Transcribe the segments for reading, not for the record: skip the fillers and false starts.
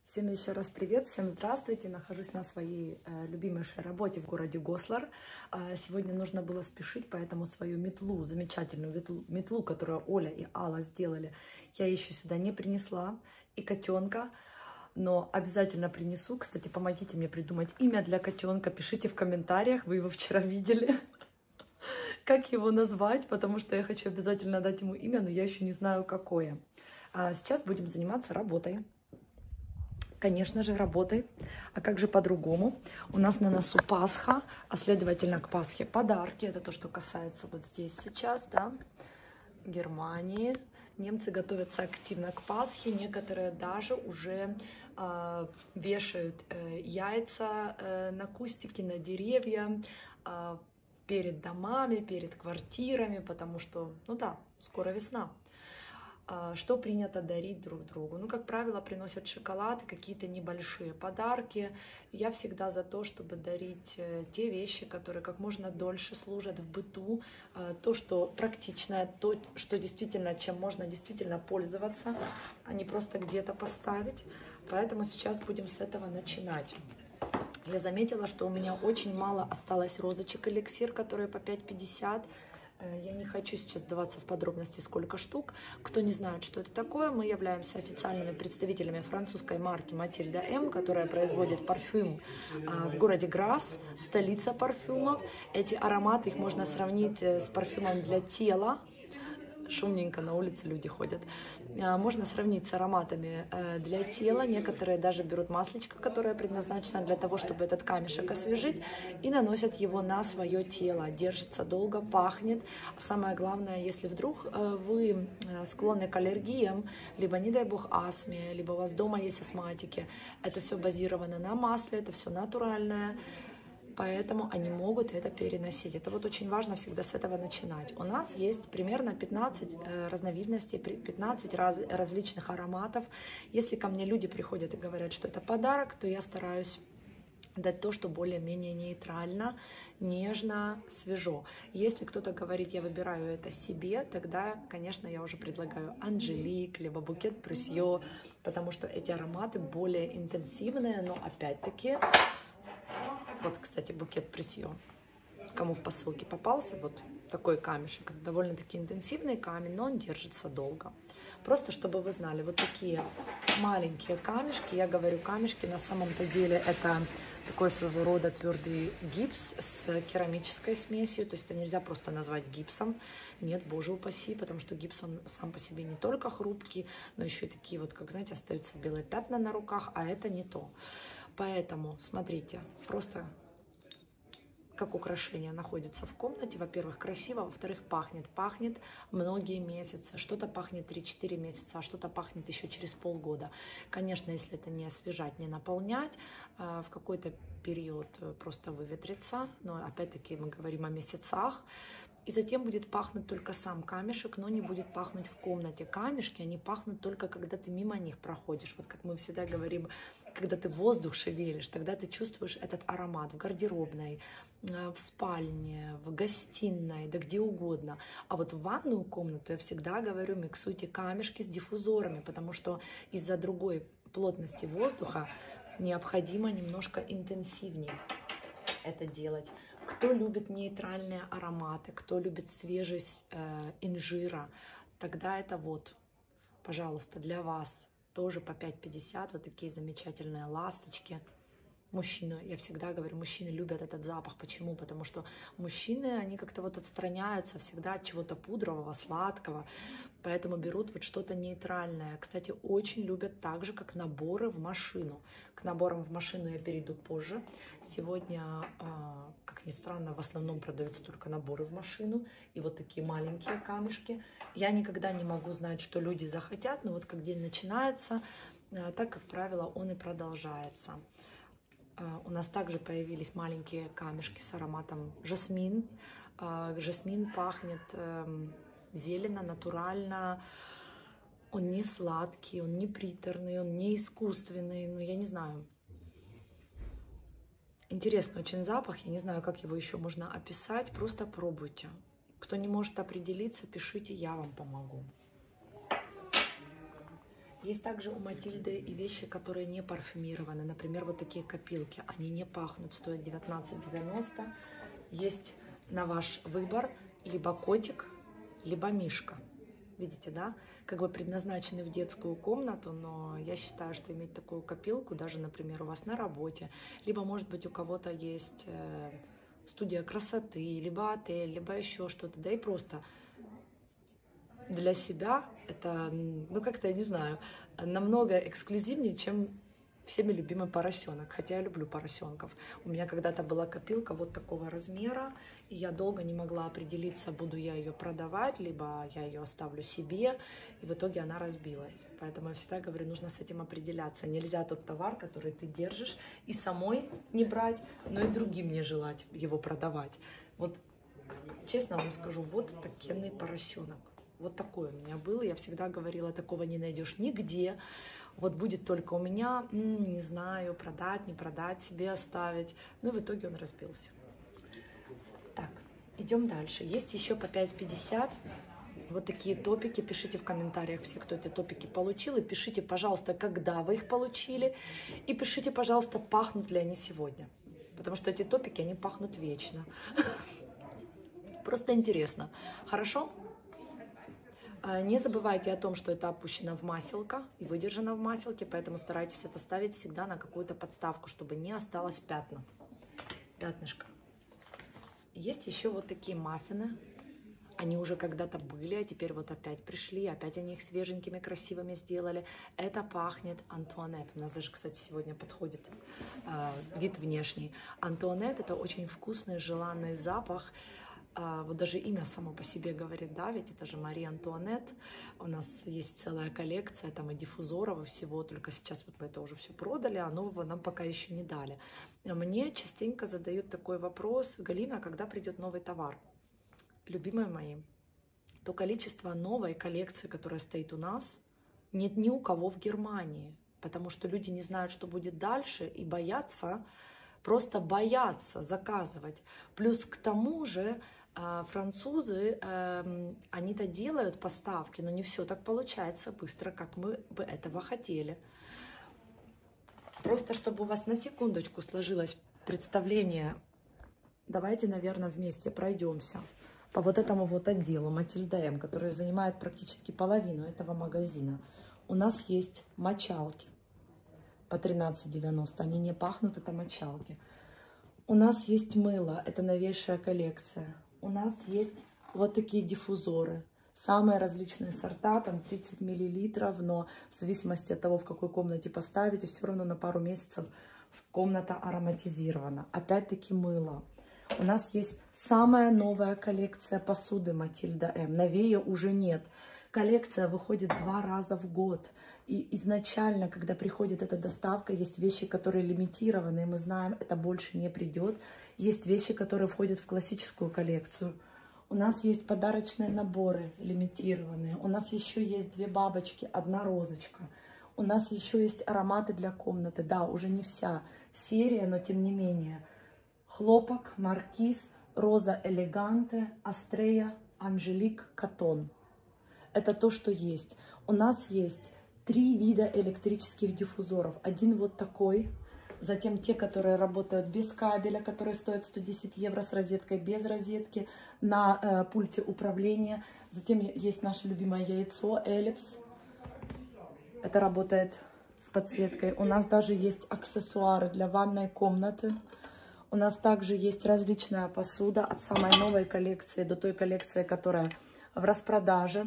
Всем еще раз привет, всем здравствуйте. Нахожусь на своей любимейшей работе в городе Гослар. Сегодня нужно было спешить, поэтому свою метлу, замечательную метлу, которую Оля и Алла сделали, я еще сюда не принесла. И котенка, но обязательно принесу. Кстати, помогите мне придумать имя для котенка. Пишите в комментариях, вы его вчера видели. Как его назвать, потому что я хочу обязательно дать ему имя, но я еще не знаю, какое. Сейчас будем заниматься работой. Конечно же, работой. А как же по-другому? У нас на носу Пасха, а следовательно к Пасхе подарки. Это то, что касается вот здесь сейчас, да, Германии. Немцы готовятся активно к Пасхе. Некоторые даже уже вешают яйца на кустики, на деревья, перед домами, перед квартирами, потому что, ну да, скоро весна. Что принято дарить друг другу? Ну, как правило, приносят шоколад и какие-то небольшие подарки. Я всегда за то, чтобы дарить те вещи, которые как можно дольше служат в быту, то, что практичное, то, что действительно, чем можно действительно пользоваться, а не просто где-то поставить. Поэтому сейчас будем с этого начинать. Я заметила, что у меня очень мало осталось розочек эликсир, которые по 5,50. Я не хочу сейчас вдаваться в подробности, сколько штук. Кто не знает, что это такое, мы являемся официальными представителями французской марки Матильда М, которая производит парфюм в городе Грасс, столица парфюмов. Эти ароматы, их можно сравнить с парфюмом для тела. Шумненько на улице люди ходят. Можно сравнить с ароматами для тела. Некоторые даже берут маслечко, которое предназначено для того, чтобы этот камешек освежить, и наносят его на свое тело. Держится долго, пахнет. А самое главное, если вдруг вы склонны к аллергиям, либо, не дай бог, астме, либо у вас дома есть астматики, это все базировано на масле, это все натуральное. Поэтому они могут это переносить. Это вот очень важно всегда с этого начинать. У нас есть примерно 15 разновидностей, 15 различных ароматов. Если ко мне люди приходят и говорят, что это подарок, то я стараюсь дать то, что более-менее нейтрально, нежно, свежо. Если кто-то говорит, я выбираю это себе, тогда, конечно, я уже предлагаю Анжелик, либо букет Пресье, потому что эти ароматы более интенсивные, но опять-таки... Вот, кстати, букет Пресье. Кому в посылке попался, вот такой камешек. Это довольно-таки интенсивный камень, но он держится долго. Просто, чтобы вы знали, вот такие маленькие камешки. Я говорю камешки, на самом-то деле это такой своего рода твердый гипс с керамической смесью. То есть это нельзя просто назвать гипсом. Нет, боже упаси, потому что гипс, он сам по себе не только хрупкий, но еще и такие вот, как знаете, остаются белые пятна на руках, а это не то. Поэтому, смотрите, просто как украшение находится в комнате. Во-первых, красиво, во-вторых, пахнет. Пахнет многие месяцы. Что-то пахнет 3-4 месяца, а что-то пахнет еще через полгода. Конечно, если это не освежать, не наполнять, в какой-то период просто выветрится. Но опять-таки мы говорим о месяцах. И затем будет пахнуть только сам камешек, но не будет пахнуть в комнате. Камешки, они пахнут только, когда ты мимо них проходишь. Вот как мы всегда говорим, когда ты воздух шевелишь, тогда ты чувствуешь этот аромат в гардеробной, в спальне, в гостиной, да где угодно. А вот в ванную комнату я всегда говорю, миксуйте камешки с диффузорами, потому что из-за другой плотности воздуха необходимо немножко интенсивнее это делать. Кто любит нейтральные ароматы, кто любит свежесть инжира, тогда это вот, пожалуйста, для вас тоже по 5,50 вот такие замечательные ласточки. Мужчины, я всегда говорю, мужчины любят этот запах. Почему? Потому что мужчины, они как-то вот отстраняются всегда от чего-то пудрового, сладкого, поэтому берут вот что-то нейтральное. Кстати, очень любят так же, как наборы в машину. К наборам в машину я перейду позже. Сегодня, как ни странно, в основном продаются только наборы в машину и вот такие маленькие камешки. Я никогда не могу знать, что люди захотят, но вот как день начинается, так, как правило, он и продолжается. У нас также появились маленькие камешки с ароматом жасмин. Жасмин пахнет зелено, натурально. Он не сладкий, он не приторный, он не искусственный. Ну, я не знаю. Интересный очень запах. Я не знаю, как его еще можно описать. Просто пробуйте. Кто не может определиться, пишите, я вам помогу. Есть также у Матильды и вещи, которые не парфюмированы. Например, вот такие копилки. Они не пахнут, стоят 19,90. Есть на ваш выбор либо котик, либо мишка. Видите, да? Как бы предназначены в детскую комнату, но я считаю, что иметь такую копилку, даже, например, у вас на работе, либо, может быть, у кого-то есть студия красоты, либо отель, либо еще что-то, да и просто для себя это, ну как-то, я не знаю, намного эксклюзивнее, чем всеми любимый поросенок, хотя я люблю поросенков. У меня когда-то была копилка вот такого размера, и я долго не могла определиться, буду я ее продавать, либо я ее оставлю себе, и в итоге она разбилась. Поэтому я всегда говорю, нужно с этим определяться. Нельзя тот товар, который ты держишь, и самой не брать, но и другим не желать его продавать. Вот честно вам скажу, вот такенный поросенок. Вот такой у меня был. Я всегда говорила, такого не найдешь нигде. Вот будет только у меня, не знаю, продать, не продать, себе оставить. Но в итоге он разбился. Так, идем дальше. Есть еще по 5,50. Вот такие топики. Пишите в комментариях все, кто эти топики получил. И пишите, пожалуйста, когда вы их получили. И пишите, пожалуйста, пахнут ли они сегодня. Потому что эти топики, они пахнут вечно. Просто интересно. Хорошо? Не забывайте о том, что это опущено в маселко и выдержано в маселке, поэтому старайтесь это ставить всегда на какую-то подставку, чтобы не осталось пятнышко. Есть еще вот такие маффины. Они уже когда-то были, а теперь вот опять пришли, опять они их свеженькими, красивыми сделали. Это пахнет Антуанет. У нас даже, кстати, сегодня подходит вид внешний. Антуанет — это очень вкусный, желанный запах. Вот даже имя само по себе говорит, да, ведь это же Мария Антуанет. У нас есть целая коллекция там и диффузоров, и всего, только сейчас вот мы это уже все продали, а нового нам пока еще не дали. Мне частенько задают такой вопрос: Галина, когда придет новый товар? Любимые мои, то количество новой коллекции, которая стоит у нас, нет ни у кого в Германии, потому что люди не знают, что будет дальше, и боятся, просто боятся заказывать. Плюс к тому же французы, они-то делают поставки, но не все так получается быстро, как мы бы этого хотели. Просто чтобы у вас на секундочку сложилось представление, давайте, наверное, вместе пройдемся по вот этому вот отделу Матильда М, который занимает практически половину этого магазина. У нас есть мочалки по 13,90, они не пахнут, это мочалки. У нас есть мыло, это новейшая коллекция. У нас есть вот такие диффузоры. Самые различные сорта, там 30 мл, но в зависимости от того, в какой комнате поставите, все равно на пару месяцев комната ароматизирована. Опять-таки мыло. У нас есть самая новая коллекция посуды Матильда М. Новее уже нет. Коллекция выходит 2 раза в год. И изначально, когда приходит эта доставка, есть вещи, которые лимитированы, и мы знаем, это больше не придет. Есть вещи, которые входят в классическую коллекцию. У нас есть подарочные наборы лимитированные. У нас еще есть 2 бабочки, 1 розочка. У нас еще есть ароматы для комнаты. Да, уже не вся серия, но тем не менее. Хлопок, маркиз, роза элеганте, астрея, анжелик, катон. Это то, что есть. У нас есть 3 вида электрических диффузоров. Один вот такой. Затем те, которые работают без кабеля, которые стоят 110 евро, с розеткой, без розетки, на пульте управления. Затем есть наше любимое яйцо Эллипс. Это работает с подсветкой. У нас даже есть аксессуары для ванной комнаты. У нас также есть различная посуда от самой новой коллекции до той коллекции, которая в распродаже.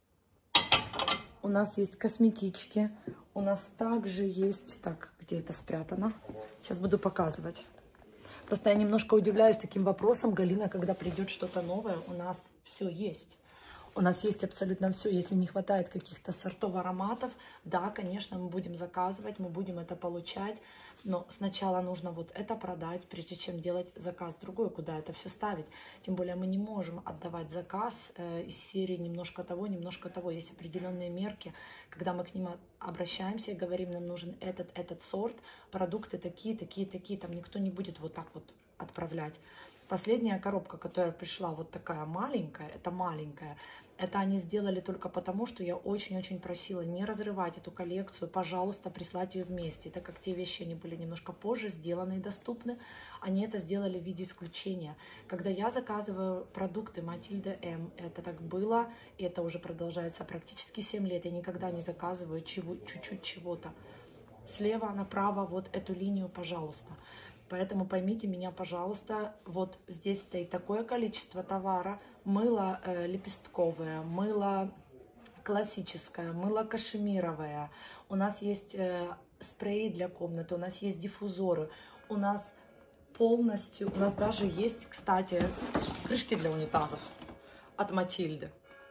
У нас есть косметички. У нас также есть... Так, где это спрятано? Сейчас буду показывать. Просто я немножко удивляюсь таким вопросом. Галина, когда придет что-то новое, у нас все есть. У нас есть абсолютно все. Если не хватает каких-то сортов ароматов, да, конечно, мы будем заказывать, мы будем это получать. Но сначала нужно вот это продать, прежде чем делать заказ другой, куда это все ставить. Тем более мы не можем отдавать заказ из серии немножко того, немножко того. Есть определенные мерки, когда мы к ним обращаемся и говорим, нам нужен этот сорт, продукты такие, такие, такие. Там никто не будет вот так вот отправлять. Последняя коробка, которая пришла, вот такая маленькая, это маленькая, Это они сделали только потому, что я очень-очень просила не разрывать эту коллекцию, пожалуйста, прислать ее вместе. Так как те вещи, они были немножко позже сделаны и доступны, они это сделали в виде исключения. Когда я заказываю продукты Матильда М, это так было, и это уже продолжается практически 7 лет, я никогда не заказываю чуть-чуть чего-то. Слева направо вот эту линию, пожалуйста. Поэтому поймите меня, пожалуйста, вот здесь стоит такое количество товара. Мыло лепестковое, мыло классическое, мыло кашемировое. У нас есть спреи для комнаты, у нас есть диффузоры. У нас полностью, у нас даже есть, кстати, крышки для унитазов от Матильды.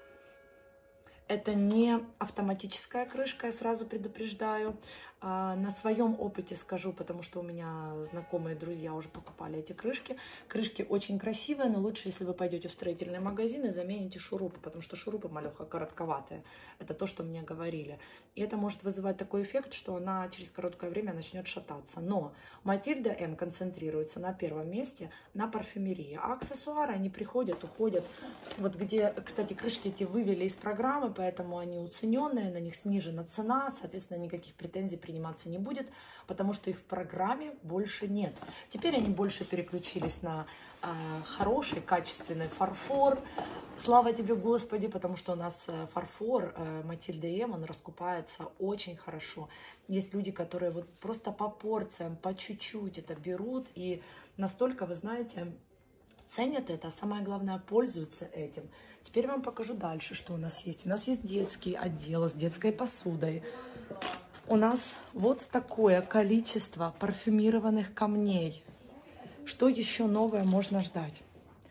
Это не автоматическая крышка, я сразу предупреждаю. На своем опыте скажу, потому что у меня знакомые друзья уже покупали эти крышки. Крышки очень красивые, но лучше, если вы пойдете в строительный магазин и замените шурупы, потому что шурупы, малеха, коротковатые. Это то, что мне говорили. И это может вызывать такой эффект, что она через короткое время начнет шататься. Но Матильда М концентрируется на первом месте на парфюмерии. А аксессуары, они приходят, уходят. Вот где, кстати, крышки эти вывели из программы, поэтому они уцененные, на них снижена цена, соответственно, никаких претензий приниматься не будет, потому что их в программе больше нет. Теперь они больше переключились на хороший, качественный фарфор. Слава тебе, Господи, потому что у нас фарфор Матильда М, он раскупается очень хорошо. Есть люди, которые вот просто по порциям, по чуть-чуть это берут, и настолько, вы знаете, ценят это, а самое главное, пользуются этим. Теперь вам покажу дальше, что у нас есть. У нас есть детский отдел с детской посудой. У нас вот такое количество парфюмированных камней. Что еще новое можно ждать?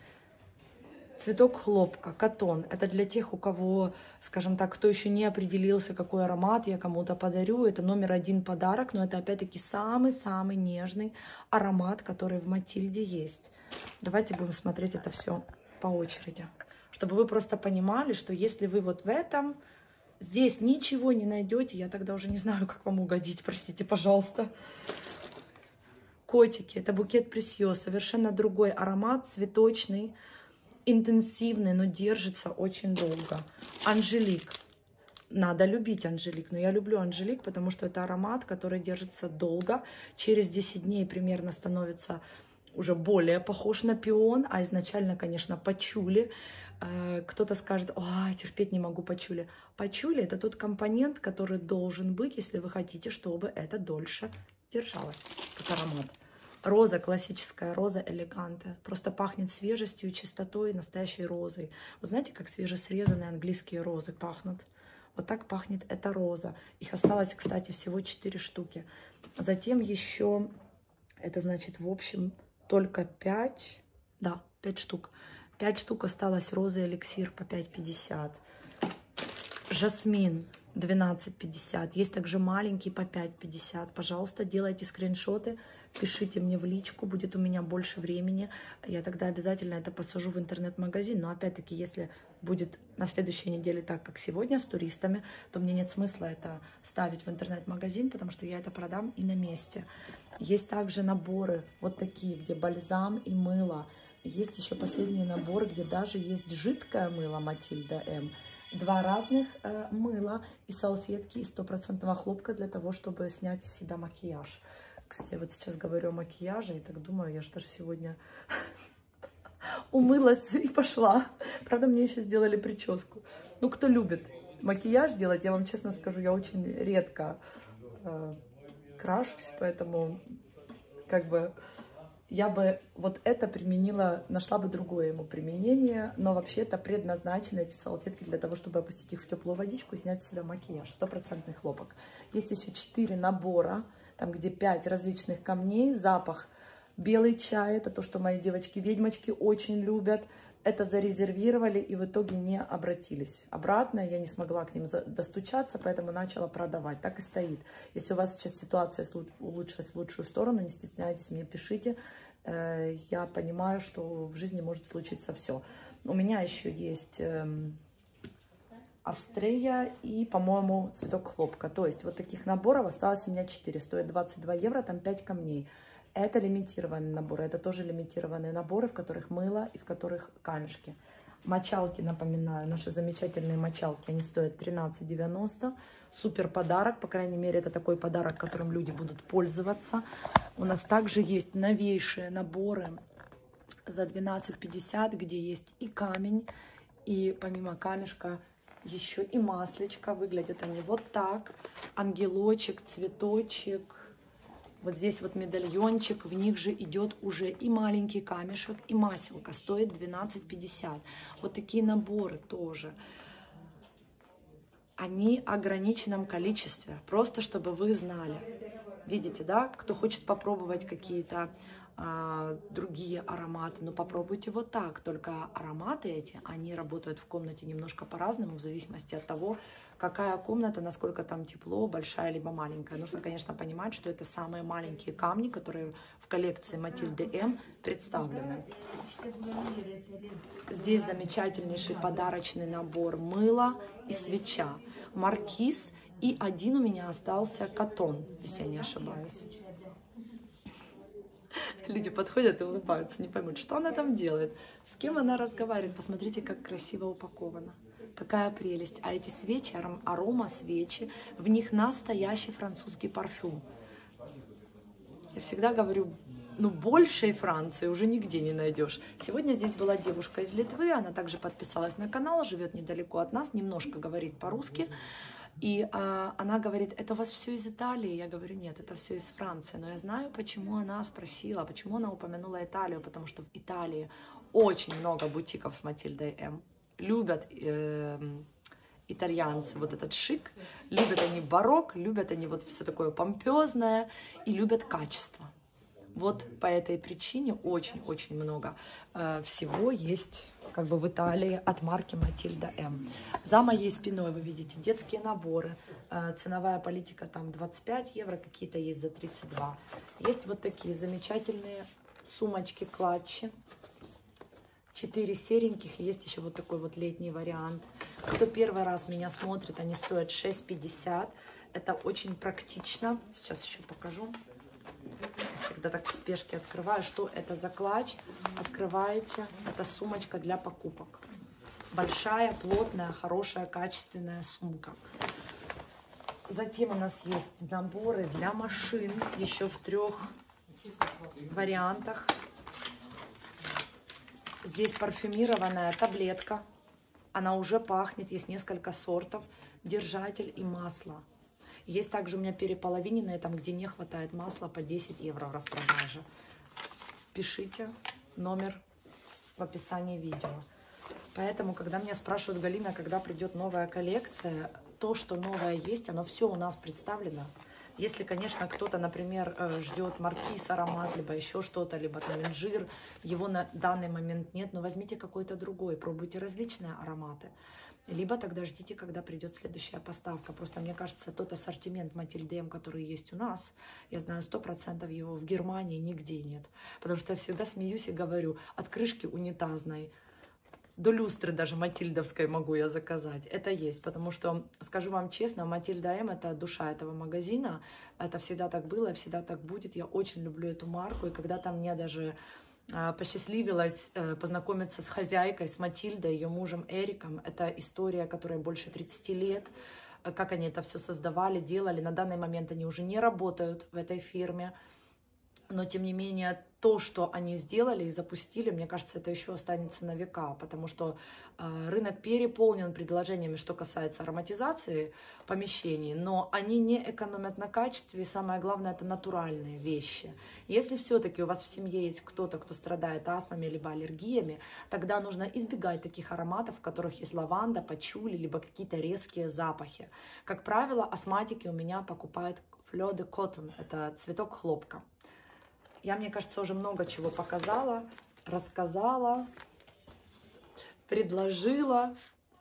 Цветок хлопка, катон. Это для тех, у кого, скажем так, кто еще не определился, какой аромат я кому-то подарю. Это №1 подарок, но это опять-таки самый-самый нежный аромат, который в Матильде есть. Давайте будем смотреть это все по очереди. Чтобы вы просто понимали, что если вы вот в этом, здесь ничего не найдете, я тогда уже не знаю, как вам угодить, простите, пожалуйста. Котики, это букет Пресье, совершенно другой аромат, цветочный, интенсивный, но держится очень долго. Анжелик. Надо любить Анжелик, но я люблю Анжелик, потому что это аромат, который держится долго. Через 10 дней примерно становится уже более похож на пион, а изначально, конечно, пачули. Кто-то скажет: ой, терпеть не могу пачули. Пачули — это тот компонент, который должен быть, если вы хотите, чтобы это дольше держалось, как аромат. Роза, классическая роза элеганте. Просто пахнет свежестью, чистотой, настоящей розой. Вы знаете, как свежесрезанные английские розы пахнут? Вот так пахнет эта роза. Их осталось, кстати, всего 4 штуки. Затем еще, это значит, в общем, только 5. Да, 5 штук. 5 штук осталось розы эликсир по 5,50. Жасмин 12,50. Есть также маленький по 5,50. Пожалуйста, делайте скриншоты, пишите мне в личку, будет у меня больше времени. Я тогда обязательно это посажу в интернет-магазин. Но опять-таки, если будет на следующей неделе так, как сегодня, с туристами, то мне нет смысла это ставить в интернет-магазин, потому что я это продам и на месте. Есть также наборы вот такие, где бальзам и мыло. Есть еще последний набор, где даже есть жидкое мыло Матильда М. 2 разных мыла и салфетки из 100% хлопка для того, чтобы снять из себя макияж. Кстати, я вот сейчас говорю о макияже и так думаю, я же даже сегодня умылась и пошла. Правда, мне еще сделали прическу. Ну, кто любит макияж делать, я вам честно скажу, я очень редко крашусь, поэтому как бы я бы вот это применила, нашла бы другое ему применение, но вообще это предназначены эти салфетки для того, чтобы опустить их в теплую водичку и снять с себя макияж. 100% хлопок. Есть еще 4 набора, там где 5 различных камней, запах белый чай, это то, что мои девочки-ведьмочки очень любят. Это зарезервировали и в итоге не обратились обратно. Я не смогла к ним достучаться, поэтому начала продавать. Так и стоит. Если у вас сейчас ситуация улучшилась в лучшую сторону, не стесняйтесь, мне пишите. Я понимаю, что в жизни может случиться все. У меня еще есть Астрея и, по-моему, цветок хлопка. То есть вот таких наборов осталось у меня 4. Стоит 22 евро, там 5 камней. Это лимитированные наборы. Это тоже лимитированные наборы, в которых мыло и в которых камешки. Мочалки, напоминаю, наши замечательные мочалки, они стоят 13,90. Супер подарок, по крайней мере, это такой подарок, которым люди будут пользоваться. У нас также есть новейшие наборы за 12,50, где есть и камень, и помимо камешка еще и маслечко. Выглядят они вот так. Ангелочек, цветочек. Вот здесь вот медальончик. В них же идет уже и маленький камешек, и маселка. Стоит 12,50. Вот такие наборы тоже. Они в ограниченном количестве. Просто чтобы вы знали. Видите, да? Кто хочет попробовать какие-то другие ароматы, но попробуйте вот так. Только ароматы эти, они работают в комнате немножко по-разному, в зависимости от того, какая комната, насколько там тепло, большая либо маленькая. Нужно, конечно, понимать, что это самые маленькие камни, которые в коллекции Матильды М представлены. Здесь замечательнейший подарочный набор мыла и свеча. Маркиз, и один у меня остался Катон, если я не ошибаюсь. Люди подходят и улыбаются, не поймут, что она там делает, с кем она разговаривает. Посмотрите, как красиво упаковано. Какая прелесть. А эти свечи, арома свечи, в них настоящий французский парфюм. Я всегда говорю, ну большей Франции уже нигде не найдешь. Сегодня здесь была девушка из Литвы, она также подписалась на канал, живет недалеко от нас, немножко говорит по-русски. И она говорит, это у вас все из Италии? Я говорю, нет, это все из Франции. Но я знаю, почему она спросила, почему она упомянула Италию, потому что в Италии очень много бутиков с Матильдой М. Любят итальянцы вот этот шик, любят они барокко, любят они вот все такое помпезное и любят качество. Вот по этой причине очень-очень много всего есть как бы в Италии от марки Матильда М. За моей спиной вы видите детские наборы. Ценовая политика там 25 евро, какие-то есть за 32. Есть вот такие замечательные сумочки-клатчи. 4 сереньких, есть еще вот такой вот летний вариант. Кто первый раз меня смотрит, они стоят 6,50. Это очень практично. Сейчас еще покажу. Всегда так в спешке открываю, что это за клатч. Открываете, это сумочка для покупок. Большая, плотная, хорошая, качественная сумка. Затем у нас есть наборы для машин, еще в 3 вариантах. Здесь парфюмированная таблетка. Она уже пахнет, есть несколько сортов. Держатель и масло. Есть также у меня переполовиненные, там, где не хватает масла, по 10 евро в распродаже. Пишите номер в описании видео. Поэтому, когда меня спрашивают, Галина, когда придет новая коллекция, то, что новое есть, оно все у нас представлено. Если, конечно, кто-то, например, ждет маркиз, аромат, либо еще что-то, либо там инжир, его на данный момент нет, но возьмите какой-то другой, пробуйте различные ароматы. Либо тогда ждите, когда придет следующая поставка. Просто мне кажется, тот ассортимент Матильды М, который есть у нас, я знаю 100% его в Германии нигде нет. Потому что я всегда смеюсь и говорю, от крышки унитазной до люстры даже матильдовской могу я заказать. Это есть, потому что, скажу вам честно, Матильда М — это душа этого магазина. Это всегда так было, всегда так будет. Я очень люблю эту марку. И когда-то мне даже посчастливилось познакомиться с хозяйкой, с Матильдой, ее мужем Эриком. Это история, которая больше 30 лет. Как они это все создавали, делали. На данный момент они уже не работают в этой фирме. Но, тем не менее, то, что они сделали и запустили, мне кажется, это еще останется на века, потому что рынок переполнен предложениями, что касается ароматизации помещений, но они не экономят на качестве, и самое главное, это натуральные вещи. Если все-таки у вас в семье есть кто-то, кто страдает астмами либо аллергиями, тогда нужно избегать таких ароматов, в которых есть лаванда, пачули, либо какие-то резкие запахи. Как правило, астматики у меня покупают Fleur de Coton, это цветок хлопка. Я, мне кажется, уже много чего показала, рассказала, предложила.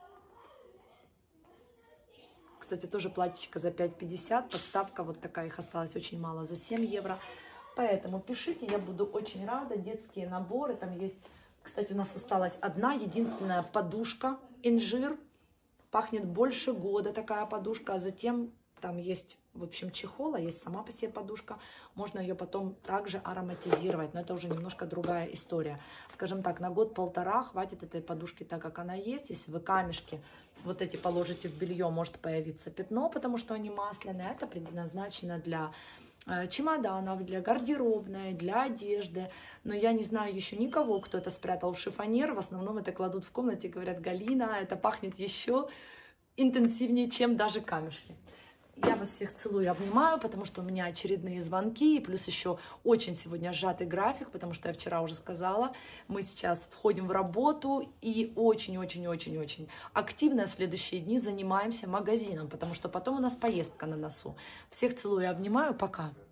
Кстати, тоже платьечко за 5,50, подставка вот такая, их осталось очень мало, за 7 евро. Поэтому пишите, я буду очень рада. Детские наборы, там есть, кстати, у нас осталась одна, единственная подушка, инжир. Пахнет больше года такая подушка, а затем там есть в общем, чехола, есть сама по себе подушка, можно ее потом также ароматизировать, но это уже немножко другая история. Скажем так, на год-полтора хватит этой подушки так, как она есть. Если вы камешки вот эти положите в белье, может появиться пятно, потому что они масляные. Это предназначено для чемоданов, для гардеробной, для одежды. Но я не знаю еще никого, кто это спрятал в шифонер. В основном это кладут в комнате и говорят: Галина, это пахнет еще интенсивнее, чем даже камешки. Я вас всех целую, обнимаю, потому что у меня очередные звонки, и плюс еще очень сегодня сжатый график, потому что я вчера уже сказала, мы сейчас входим в работу и очень-очень-очень-очень активно в следующие дни занимаемся магазином, потому что потом у нас поездка на носу. Всех целую и обнимаю, пока!